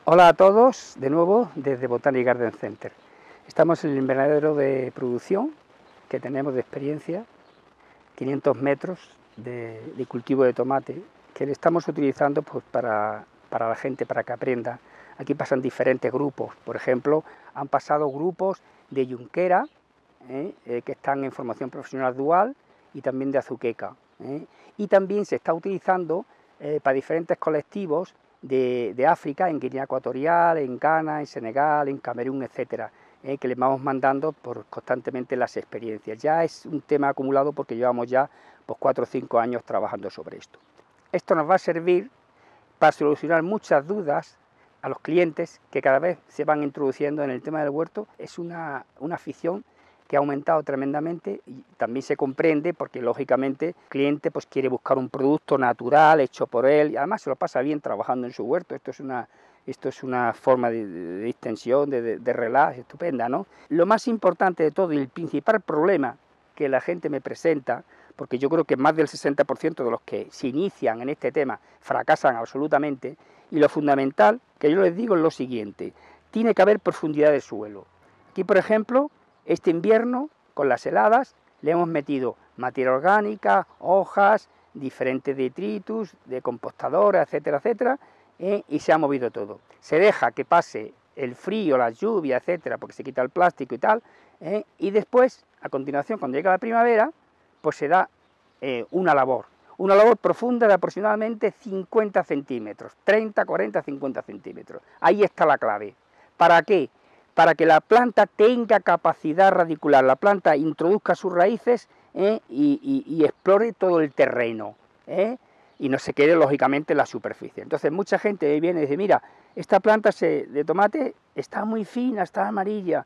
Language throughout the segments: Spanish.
Hola a todos, de nuevo desde Botanic Garden Center. Estamos en el invernadero de producción que tenemos de experiencia, 500 metros de cultivo de tomate, que le estamos utilizando pues, para la gente, para que aprenda. Aquí pasan diferentes grupos, por ejemplo, han pasado grupos de yunquera, que están en formación profesional dual, y también de azuqueca. Y también se está utilizando para diferentes colectivos de África, en Guinea Ecuatorial, en Ghana, en Senegal, en Camerún, etcétera, que les vamos mandando constantemente las experiencias. Ya es un tema acumulado porque llevamos ya pues, 4 o 5 años trabajando sobre esto. Esto nos va a servir para solucionar muchas dudas a los clientes que cada vez se van introduciendo en el tema del huerto. Es una afición que ha aumentado tremendamente y también se comprende porque lógicamente el cliente pues quiere buscar un producto natural hecho por él y además se lo pasa bien trabajando en su huerto. Esto es una forma de distensión, de relax estupenda, ¿no? Lo más importante de todo y el principal problema que la gente me presenta, porque yo creo que más del 60% de los que se inician en este tema fracasan absolutamente, y lo fundamental que yo les digo es lo siguiente: tiene que haber profundidad de suelo. Aquí, por ejemplo, este invierno, con las heladas, le hemos metido materia orgánica, hojas, diferentes detritus, de compostadora, etcétera, etcétera, y se ha movido todo. Se deja que pase el frío, la lluvia, etcétera, porque se quita el plástico y tal, y después, a continuación, cuando llega la primavera, pues se da una labor profunda de aproximadamente 50 centímetros, 30, 40, 50 centímetros. Ahí está la clave. ¿Para qué? Para que la planta tenga capacidad radicular, la planta introduzca sus raíces y explore todo el terreno, y no se quede lógicamente en la superficie. Entonces mucha gente viene y dice, mira, esta planta de tomate está muy fina, está amarilla,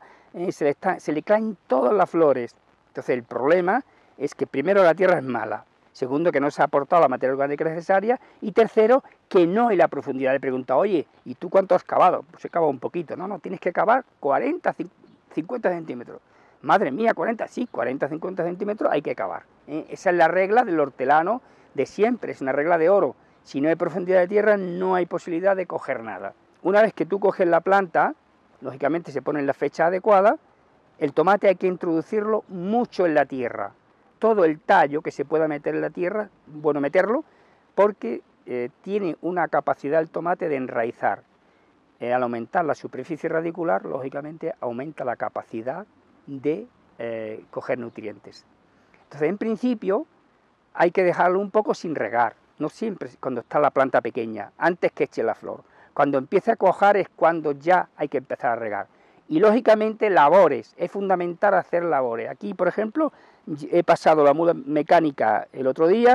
se le caen todas las flores. Entonces el problema es que primero la tierra es mala, segundo que no se ha aportado la materia orgánica necesaria, y tercero que no hay la profundidad. Le pregunta, oye, ¿y tú cuánto has cavado? Pues he cavado un poquito. No, tienes que cavar 40, 50 centímetros. Madre mía, 40, sí, 40, 50 centímetros hay que cavar. Esa es la regla del hortelano de siempre, es una regla de oro. Si no hay profundidad de tierra, no hay posibilidad de coger nada. Una vez que tú coges la planta, lógicamente se pone en la fecha adecuada, el tomate hay que introducirlo mucho en la tierra. Todo el tallo que se pueda meter en la tierra, bueno meterlo, porque tiene una capacidad el tomate de enraizar. Al aumentar la superficie radicular, lógicamente aumenta la capacidad de coger nutrientes. Entonces, en principio, hay que dejarlo un poco sin regar, no siempre cuando está la planta pequeña, antes que eche la flor. Cuando empiece a cuajar es cuando ya hay que empezar a regar. Y lógicamente labores, es fundamental hacer labores. Aquí, por ejemplo, he pasado la muda mecánica el otro día,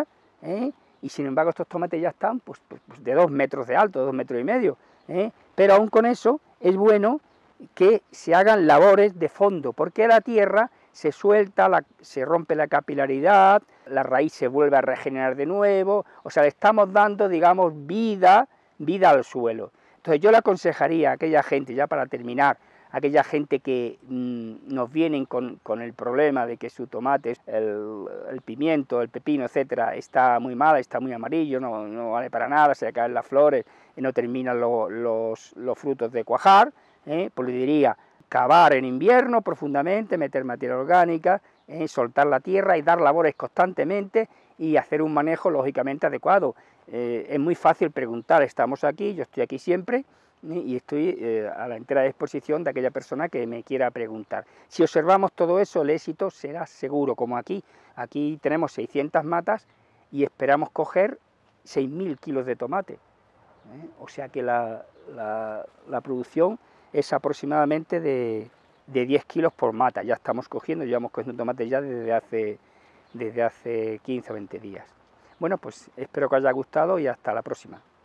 y sin embargo estos tomates ya están pues de 2 metros de alto, 2 metros y medio. Pero aún con eso es bueno que se hagan labores de fondo, porque la tierra se suelta, se rompe la capilaridad, la raíz se vuelve a regenerar de nuevo, o sea, le estamos dando, digamos, vida al suelo. Entonces yo le aconsejaría a aquella gente, ya para terminar, aquella gente que nos vienen con el problema de que su tomate, el pimiento, el pepino, etcétera, está muy mal, está muy amarillo, no vale para nada, se le caen las flores y no terminan los frutos de cuajar, pues le diría, cavar en invierno profundamente, meter materia orgánica, soltar la tierra y dar labores constantemente y hacer un manejo lógicamente adecuado. Es muy fácil preguntar, estamos aquí, yo estoy aquí siempre, y estoy a la entera disposición de aquella persona que me quiera preguntar. Si observamos todo eso, el éxito será seguro, como aquí. Aquí tenemos 600 matas y esperamos coger 6.000 kilos de tomate. O sea que la producción es aproximadamente de 10 kilos por mata. Ya estamos cogiendo, llevamos cogiendo tomate ya desde hace 15 o 20 días. Bueno, pues espero que os haya gustado y hasta la próxima.